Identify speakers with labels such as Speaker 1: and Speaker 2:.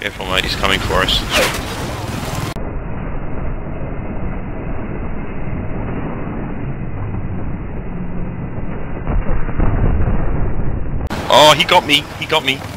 Speaker 1: Careful, mate, he's coming for us. Oh, he got me! He got me!